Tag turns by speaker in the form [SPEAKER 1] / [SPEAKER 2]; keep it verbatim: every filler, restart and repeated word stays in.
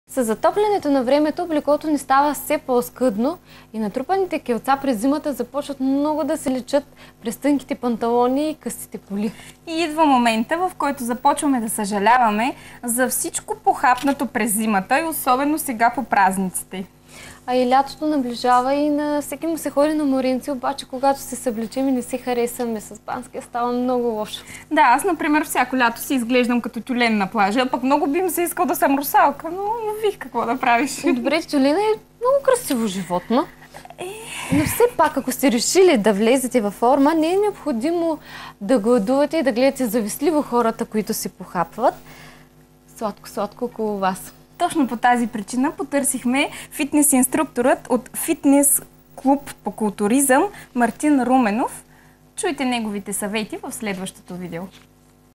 [SPEAKER 1] С затоплянето на времето облеклото ни става все по-скъдно и натрупаните килца през зимата започват много да се личат през тънките панталони и късите поли.
[SPEAKER 2] И идва момента, в който започваме да съжаляваме за всичко похапнато през зимата и особено сега по празниците.
[SPEAKER 1] А и лятото наближава и на всеки му се ходи на моренци, обаче когато се съблечем и не се харесаме с банския, става много лошо.
[SPEAKER 2] Да, аз, например, всяко лято си изглеждам като тюлен на плажа, пък много би ми се искал да съм русалка, но вих какво да правиш.
[SPEAKER 1] Добре, тюлена е много красиво животно. Но все пак, ако сте решили да влезете във форма, не е необходимо да гладувате и да гледате завистливо хората, които се похапват. Сладко-сладко около вас.
[SPEAKER 2] Точно по тази причина потърсихме фитнес инструкторът от фитнес клуб по културизъм Мартин Руменов. Чуйте неговите съвети в следващото видео.